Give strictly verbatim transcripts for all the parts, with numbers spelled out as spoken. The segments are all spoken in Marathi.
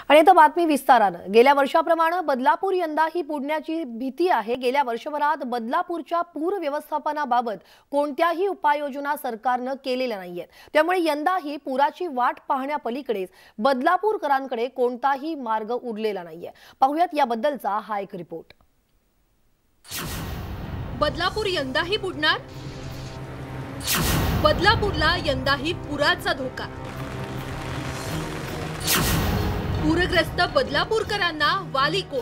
आणि आता बातमी विस्तारानं। गेल्या वर्षाप्रमाणे बदलापूर यंदाही बुडण्याची भीती आहे। गेल्या वर्षभरात बदलापूरच्या पूर व्यवस्थापनाबाबत कोणत्याही उपाययोजना सरकारने केलेल्या नाहीयेत। त्यामुळे यंदाही पुराची वाट पाहण्यापलीकडेच बदलापूरकरांकडे कोणताही मार्ग उरलेला नाहीये। पाहूयात याबद्दलचा हा एक रिपोर्ट। बदलापूर यंदाही बुडणार? बदलापूरला यंदाही पुराचा धोका। पूरग्रस्त बदलापूरकरांना वाली कोण?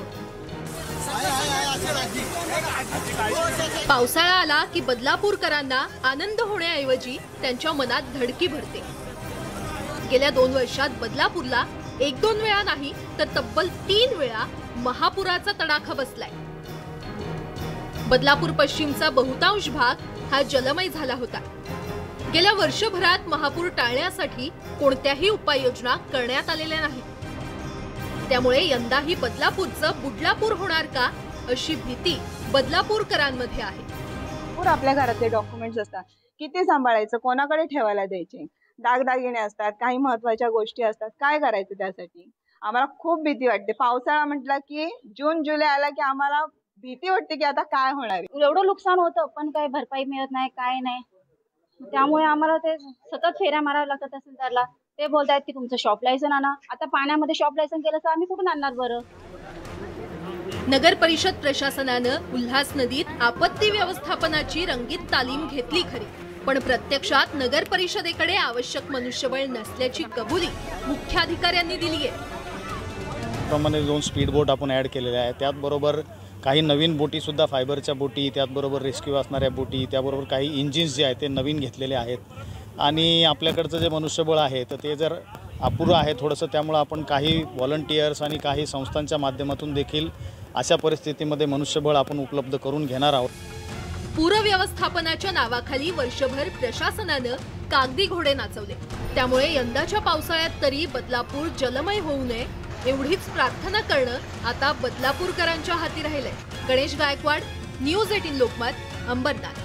पावसाळा आला की बदलापूरकरांना आनंद होण्याऐवजी त्यांच्या मनात धडकी भरते। गेल्या दोन वर्षात बदलापूरला एक दोन वेळा नाही तर तब्बल तीन वेळा महापुराचा तडाखा बसलाय। बदलापूर पश्चिमचा बहुतांश भाग हा जलमय झाला होता। गेल्या वर्षभरात महापूर टाळण्यासाठी कोणत्याही उपाययोजना करण्यात आलेल्या नाहीत। त्यामुळे यंदाही बदलापूरचं बुडलापूर होणार का अशी भीती बदलापूरकरांमध्ये आहे। पूर आपल्या घरातले डॉक्युमेंट्स असतात, किती सांभाळायचं, कोणाकडे ठेवायला द्यायचे, दागदागिने असतात, काही महत्त्वाच्या गोष्टी असतात, काय करायचं त्यासाठी आम्हाला खूप भीती वाटते। पावसाळा म्हटलं की जून जुलै आला की आम्हाला भीती वाटते की आता काय होणार आहे। एवढं नुकसान होतं पण काही भरपाई मिळत नाही, काय नाही। त्यामुळे आम्हाला ते सतत फेऱ्या माराव्या लागतात तहसीलदारला। ते बोलतायत की तुमचं शॉप लायसन आणा। आता पाण्यामध्ये शॉप लायसन केलं तर आम्ही कुठून आणणार बरं? नगर परिषद प्रशासनानं उल्हास नदीत आपत्ती व्यवस्थापनाची रंगीत तालीम घेतली खरी, पण प्रत्यक्षात नगर परिषदेकडे आवश्यक मनुष्यबळ नसल्याची कबुली मुख्याधिकाऱ्यांनी दिली आहे। प्रमाणे दोन स्पीड बोट आपण ऍड केलेल्या आहेत, त्याचबरोबर काही नवीन बोटी सुद्धा फायबरच्या बोटी, त्याचबरोबर रेस्क्यू असणाऱ्या बोटी, त्याबरोबर काही इंजिन्स जे आहेत ते नवीन घेतलेले आहेत। आणि आपल्याकडचं जे मनुष्यबळ आहे तर ते जर अपुरं आहे थोडंसं, त्यामुळे आपण काही व्हॉलंटियर्स आणि काही संस्थांच्या माध्यमातून देखील अशा परिस्थितीमध्ये मनुष्यबळ आपण उपलब्ध करून घेणार आहोत। पूर व्यवस्थापनाच्या नावाखाली वर्षभर प्रशासनानं कागदी घोडे नाचवले। त्यामुळे यंदाच्या पावसाळ्यात तरी बदलापूर जलमय होऊ नये एवढीच प्रार्थना करणं आता बदलापूरकरांच्या हाती राहिलंय। गणेश गायकवाड, न्यूज अठरा लोकमत, अंबरनाथ।